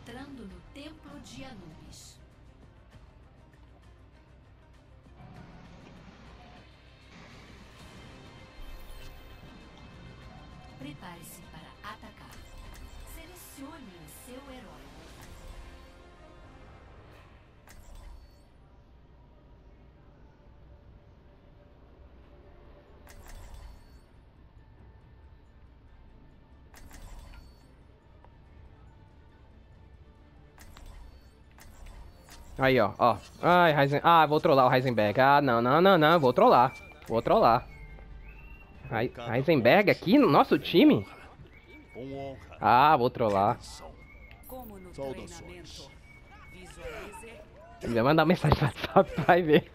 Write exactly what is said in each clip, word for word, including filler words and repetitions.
entrando no Templo de Anubis. Prepare-se para atacar. Selecione o seu herói. Aí, ó, ó. Ai, Heisen... Ah, vou trollar o Heisenberg. Ah, não, não, não, não. Vou trollar. Vou trollar. Hei- Heisenberg aqui no nosso time? Ah, vou trollar. Como no treinamento. Visualize. Ele vai mandar mensagem no WhatsApp, vai ver.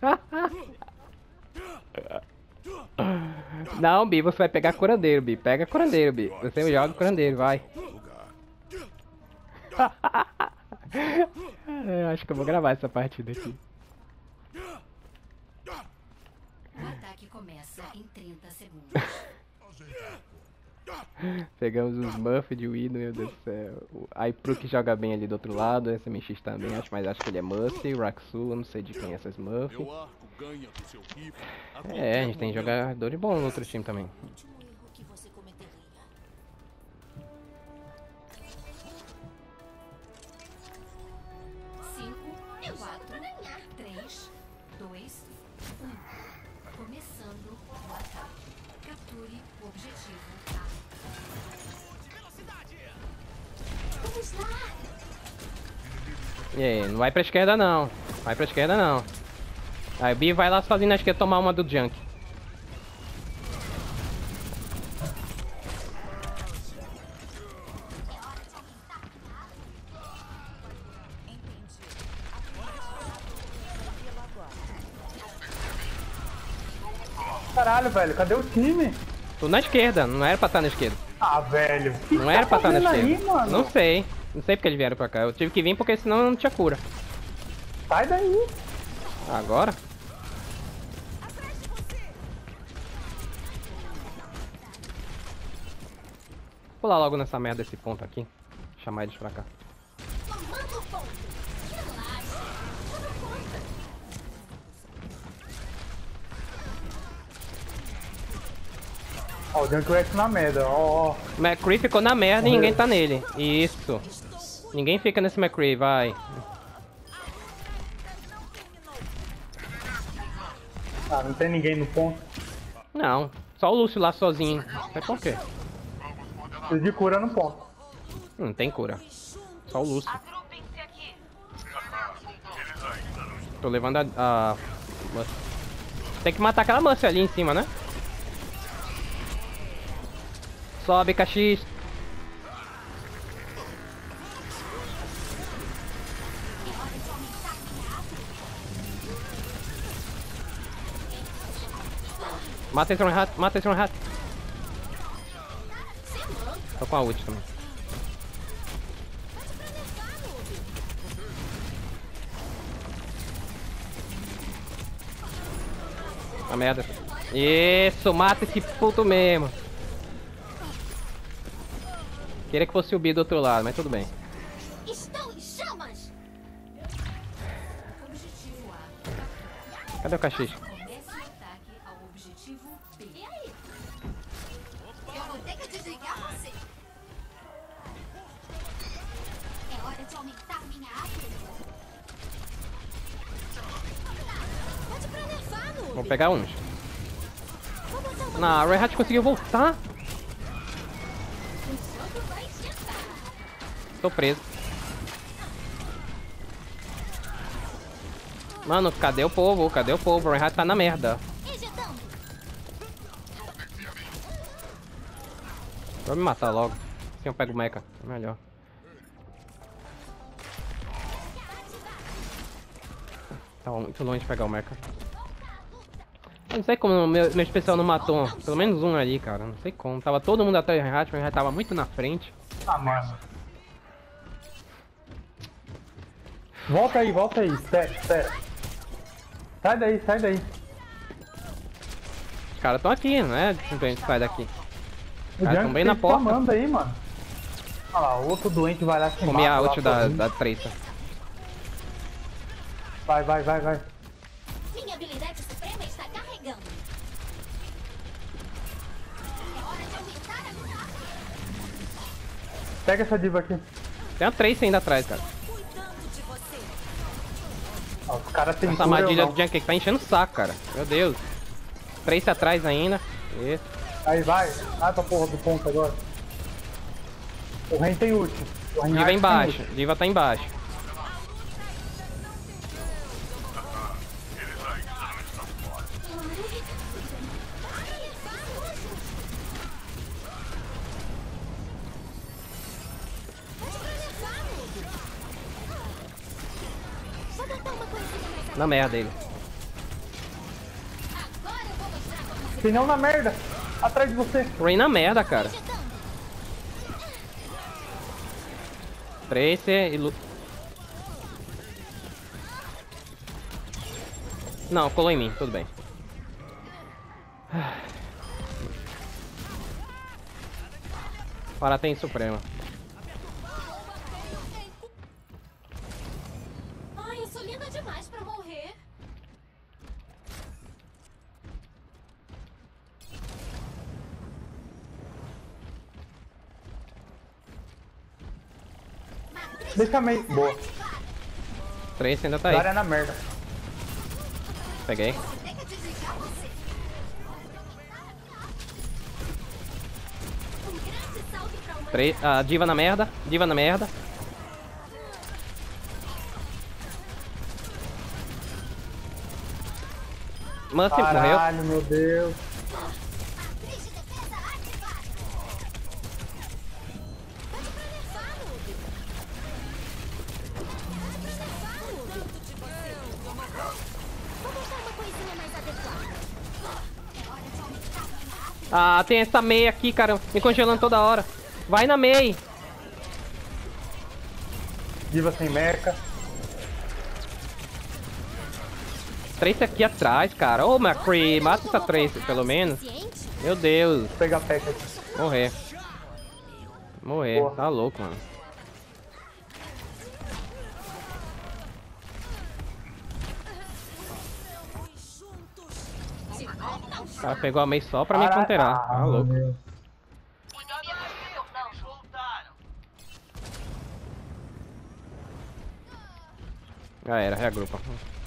Não, Bi, você vai pegar curandeiro, Bi. Pega curandeiro, Bi. Você joga curandeiro, vai. Eu acho que eu vou gravar essa partida aqui. O ataque começa em trinta segundos. Pegamos os buffs de Widow, meu Deus do céu. O Aipru que joga bem ali do outro lado, esse M X também, acho, mas acho que ele é Mercy, o Raksu, eu não sei de quem é essa Smurf. É, a gente tem jogador de bom no outro time também. Último erro que você cometeria. cinco, quatro, três, dois, um. Começando o ataque. Capture o objetivo A. Vamos lá! E aí, não vai pra esquerda não. Vai pra esquerda não. Aí o Bi vai lá sozinho na esquerda tomar uma do Junk. Caralho, velho, cadê o time? Tô na esquerda, não era pra estar na esquerda. Ah, velho. O que Não que era tá pra estar na fazendo esquerda. aí, mano? Não sei. Não sei porque eles vieram pra cá. Eu tive que vir porque senão não tinha cura. Sai daí. Agora? Vou pular logo nessa merda desse ponto aqui. Chamar eles pra cá. Comando o ponto! Relaxa! Eu dou conta! Ó, o Junkrat na merda, ó, ó. McCree ficou na merda e ninguém tá nele. Isso. Ninguém fica nesse McCree, vai. Ah, não tem ninguém no ponto. Não, só o Lúcio lá sozinho. Mas por quê? Preciso de cura no ponto. Não tem cura. Só o Lúcio. Agrupem-se aqui. Tô levando a... a... Tem que matar aquela mancha ali em cima, né? Sobe, K X. Mata esse Rat, mata esse Rat. Tô com a ult também. A merda. Isso, mata esse puto mesmo. Queria que fosse o B do outro lado, mas tudo bem. Estou em chamas! Objetivo A. Cadê o K X? Comece o ataque ao objetivo B. E aí? Eu vou ter que desligar você! É hora de aumentar minha área! Pode pra nerfar, noob! Vou pegar uns. Vou botar uma... Não, a Red Hat conseguiu voltar. O jogo vai esquentar! Tô preso. Mano, cadê o povo? Cadê o povo? O Red Hat tá na merda. Ejetando! Vou me matar logo. Assim eu pego o mecha. É melhor. Tava muito longe de pegar o mecha. Eu não sei como o meu, meu especial não matou. Pelo menos um ali, cara. Não sei como. Tava todo mundo atrás do Red Hat, mas já tava muito na frente. Ah, mano. Volta aí, volta aí. Espera, espera. Sai daí, sai daí. Os caras tão aqui, não é? Simplesmente sai daqui. O Cara, tão Junk bem tá na porta. spamando aí, mano. Olha lá, o outro doente vai lá se Comi a mata lá ult da, sozinho. da Tracer. Vai, vai, vai, vai. Minha habilidade suprema está carregando. É hora de aumentar a minha arma. Pega essa diva aqui. Tem a Tracer ainda atrás, cara. Cuidando de você. Ó, os caras têm Essa cura, eu armadilha não. do Junkie tá enchendo o saco, cara. Meu Deus. Tracer atrás ainda. Isso. Aí vai. Vai pra porra do ponto agora. O Ren tem ult. O Ren Diva tem embaixo. ult. Diva tá embaixo. Vou botar uma coisinha mais Na merda ele. agora. Eu vou mostrar como se Pneu na merda. Atrás de você. Rain na merda, cara. Tracer e Lu... Não, colou em mim, tudo bem. Para tem Suprema. Ai, eu sou linda demais pra morrer. Deixa meio. Boa. Tracer ainda tá Agora aí. é na merda. Peguei. Tem que desligar você. Um grande salto pra uma. Tre... A Diva na merda. Diva na merda. Mance morreu. Caralho, meu Deus. Matriz de defesa ativada. Pode planejar, Noob. Pode planejar, Noob. Vou botar uma coisinha mais adequada. É hora de aumentar a minha arma. Ah, tem essa Mei aqui, cara. Me congelando toda hora. Vai na Mei. Diva sem meca. Tracer aqui atrás, cara. Ô, McCree, mata essa Tracer, pelo menos. Suficiente? Meu Deus. Vou pegar a peca aqui. Morrer. Morrer. Boa. Tá louco, mano. O cara pegou a Mei só pra me Caralho. counterar. Tá Ah, louco. meu Deus. Já era, reagrupa.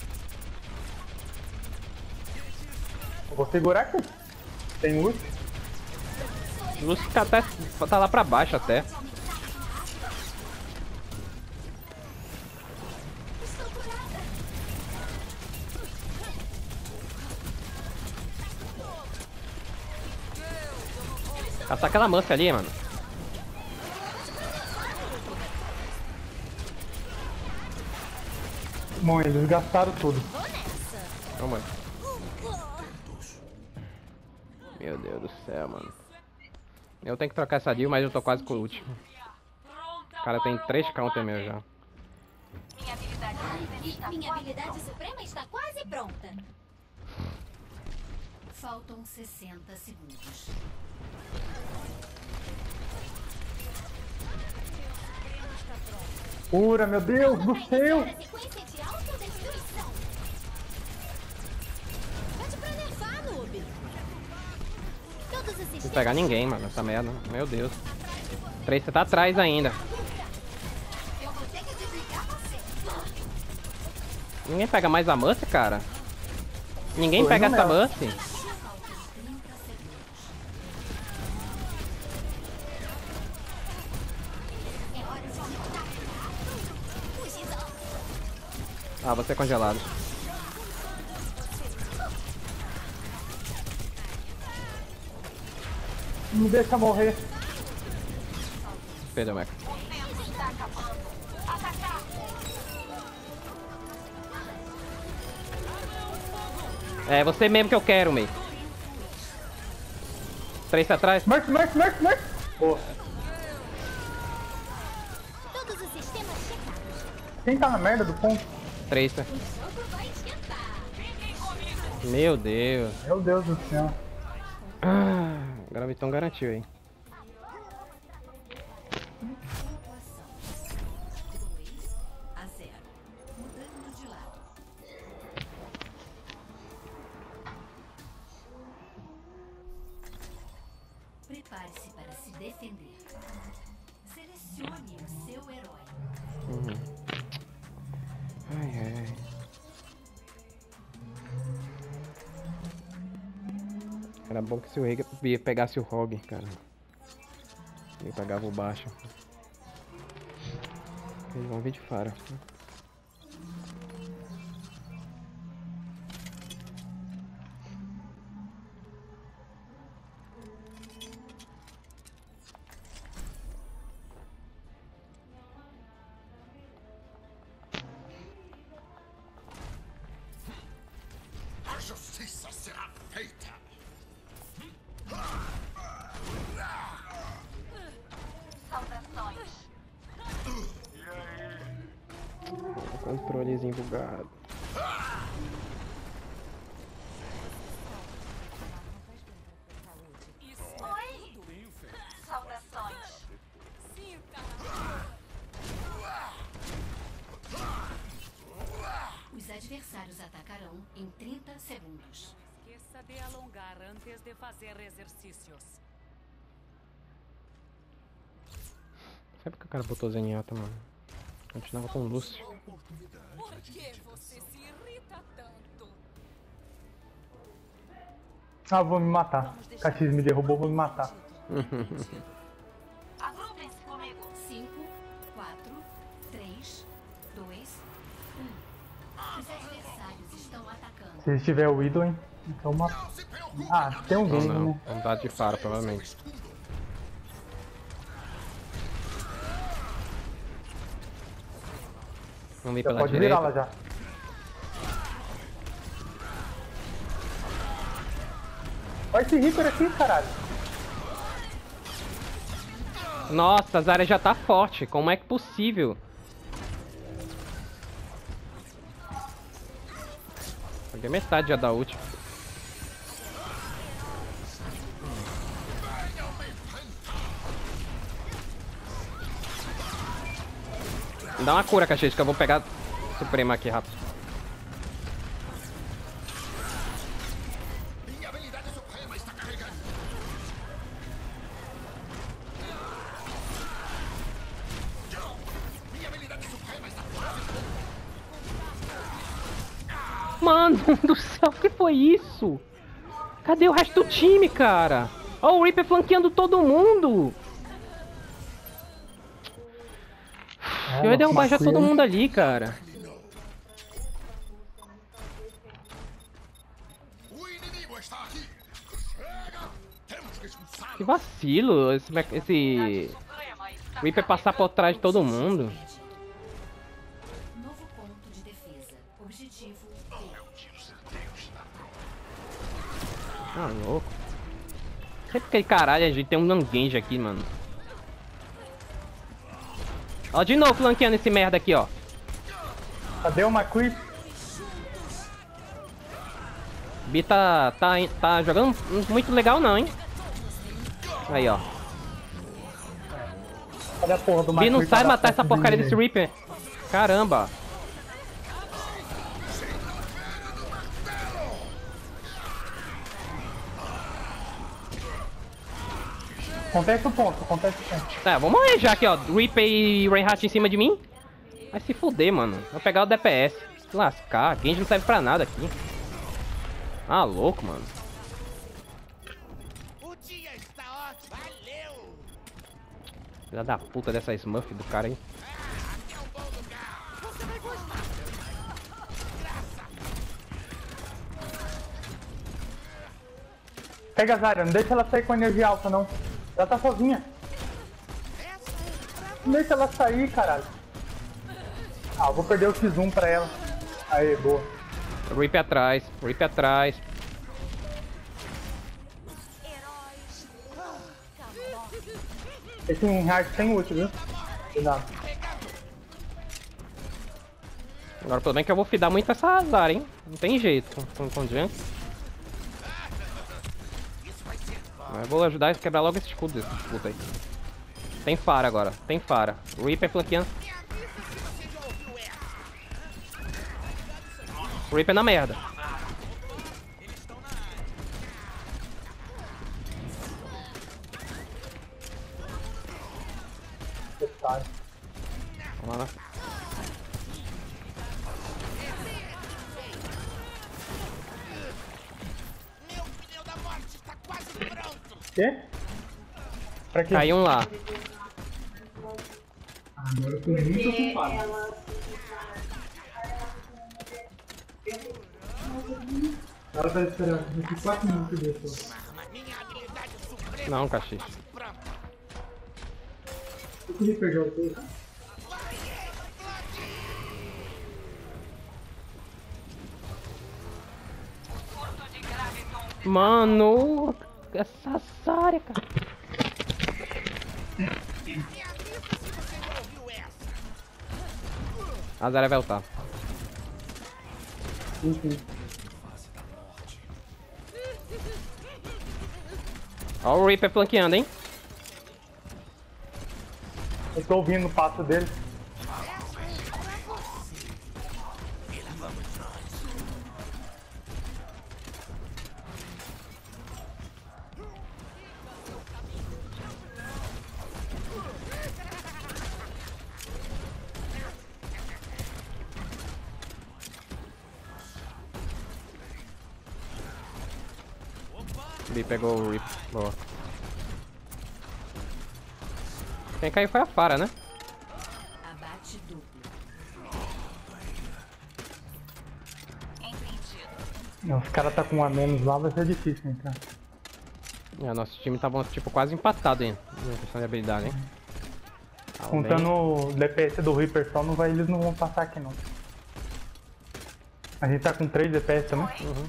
Eu vou segurar aqui. Tem ult. O Lúcio tá, até, tá lá pra baixo até. Estou curada. Caçar aquela mancha ali, mano. Bom, eles gastaram tudo. Vamos aí. Meu Deus do céu, mano. Eu tenho que trocar essa deal, mas eu tô quase com o último. O cara tem três counter meu já. Minha habilidade suprema está Minha habilidade suprema está quase pronta. Faltam sessenta segundos. Cura, meu Deus do céu. Para a sequência de autodestruição. Pode planejar, Noob. Todos os Não sistemas. vou pegar ninguém, mano, essa merda. Meu Deus. Tracer tá atrás ainda. Eu vou ter que desligar você. Ninguém pega mais a Mercy, cara. Ninguém Tô pega indo essa nela. Mercy. É hora de aumentar. Fugidão. Ah, você é congelado. Me deixa morrer. Perdeu, Mecha. É você mesmo que eu quero, Mei. Três atrás. Mercy, Mercy, Mercy, Mercy. Boa. Todos os sistemas checados. Quem tá na merda do ponto? Três. O jogo vai esquentar. Meu Deus. Meu Deus do céu. Ah, Gravitão garantiu aí. Era bom que se o Rei pegasse o Rogue, cara. Ele pegava o baixo. Eles vão vir de fora. A justiça será feita. Saudações. Controlezinho bugado. Oi. Saudações. Os adversários atacarão em trinta segundos. Esqueça de alongar antes de fazer exercícios. Sabe por que o cara botou Zenyatta, mano? Continuava com o Lúcio. Por que você se irrita tanto? Ah, vou me matar. Caxias me derrubou, vou me matar. Agrupem-se comigo. cinco, quatro, três, dois, um. Os adversários estão atacando. Se tiver o Widow, hein? Então uma... Ah, tem um Não, game, não. né? Vamos dar de faro, provavelmente. Vamos vir Já pela pode virar lá direita. já. Olha esse Reaper aqui, caralho. Nossa, a Zarya já tá forte. Como é que é possível? Peguei metade já da ult. Me dá uma cura, Caxias, que eu vou pegar Suprema aqui rápido. Minha habilidade suprema está carregando. Minha habilidade suprema está Mano do céu, o que foi isso? Cadê o resto do time, cara? Ó, o Reaper flanqueando todo mundo. Eu ia derrubar já todo mundo ali, cara. O inimigo está aqui. Chega. Temos que expulsá-lo. Que vacilo esse, me- esse Suprema está Reaper passar por trás de todo mundo. Novo ponto de defesa. Objetivo B. Ah, louco. Sempre aquele caralho, a gente tem um Nangenji aqui, mano. Ó, de novo flanqueando esse merda aqui, ó. Cadê o McCree? Bi tá, tá, tá jogando muito legal não, hein? Aí, ó. Cadê a porra do Bi não McCree sai pra matar dar essa ponto porcaria de desse vida? Reaper. Caramba. Acontece o ponto, acontece o ponto. Tá, vou morrer já aqui, ó. Reaper e Reinhardt em cima de mim. Vai se fuder, mano. Vou pegar o D P S. Se lascar. Genji não serve pra nada aqui. Ah, louco, mano. O dia está ótimo. Valeu. Filha da puta dessa Smurf do cara aí. Aqui é um bom lugar. Você vai gostar. Pega a Zarya, não deixa ela sair com energia alta, não. Ela tá sozinha. Não deixa ela sair, caralho. Ah, eu vou perder o X um pra ela. Aê, boa. Reaper atrás. Reaper atrás. Esse Reinhardt tem ult, viu? Cuidado. Agora pelo menos que eu vou fidar muito essa Zarya, hein? Não tem jeito com, com, com Junk. Mas eu vou ajudar a quebrar logo esse escudo desse puta aí. Tem Fara agora, tem Fara. Reaper flanqueando. Reaper na merda. Otário. Vamos lá. Meu pneu da morte está Quê? Pra quê? Caiu um lá. Agora eu tô muito ocupado. Ela vai esperar daqui quatro minutos desse. Não, cachis. Eu queria pegar o teu. Surto de gravidon. Mano, essa Zarya, cara. A Zarya vai voltar. Uhum. Ó o Reaper flanqueando, hein? Eu tô ouvindo o passo dele. Ele pegou o Reaper. Boa. Quem caiu foi a Pharah, né? Abate duplo. Entendido. Não, os caras tá com um a menos lá, vai ser difícil entrar. É, nosso time tava tipo quase empatado hein, na questão de habilidade, hein? Tá Contando bem. o D P S do Reaper só, não vai, eles não vão passar aqui não. A gente tá com três D P S também. Uhum.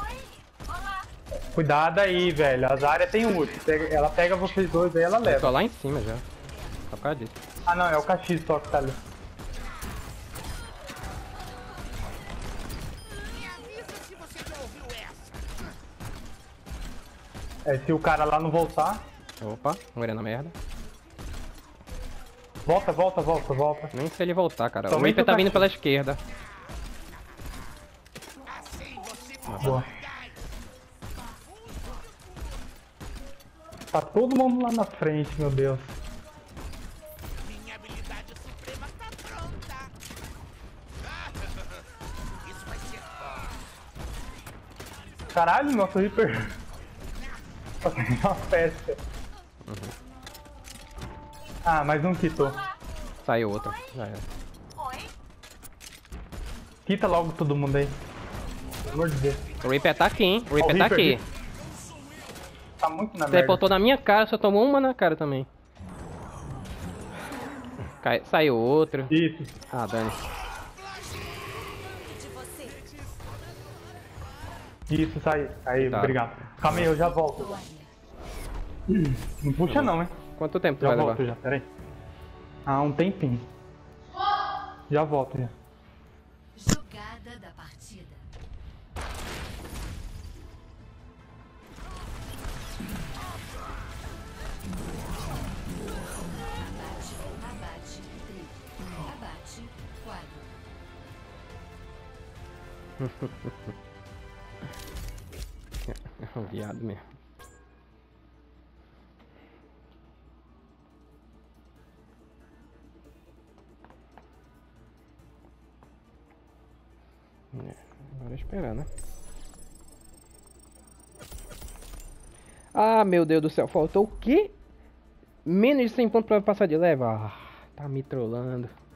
Cuidado aí, velho. A Zarya tem ult. Pega- Ela pega vocês dois aí, ela Eu tô leva. lá em cima já. Só por causa disso. Ah não, é o Caxis só que tá ali. É, se o cara lá não voltar. Opa, morrendo na merda. Volta, volta, volta, volta. Nem se ele voltar, cara. O Somente Reaper o tá vindo Caxis. pela esquerda. Boa. Tá todo mundo lá na frente, meu Deus. Minha habilidade suprema tá pronta. Isso vai ser bom. Caralho, nosso Reaper. Tá sendo uma festa. Ah, mais um quitou. Saiu outro. Já era. Oi? Quita logo todo mundo aí. Pelo amor de Deus. O Reaper tá aqui, hein? O Ó, Reaper o tá Reaper aqui. Tá muito na merda. Teleportou na minha cara, só tomou uma na cara também. Cai... Saiu outro. Isso. Ah, Dani. De você. Isso, sai. Aí, Tá. obrigado. Calma aí, eu já volto. Não puxa não, hein? Quanto tempo tu Já vai volto levar? já, peraí. Ah, um tempinho. Já volto já. Jogada da partida. Abate, abate, triplo. Abate, quadro. É um viado mesmo. É, agora é esperar, né? Ah, meu Deus do céu, faltou o quê? Menos de cem pontos pra passar de leva. Ah, tá me trollando.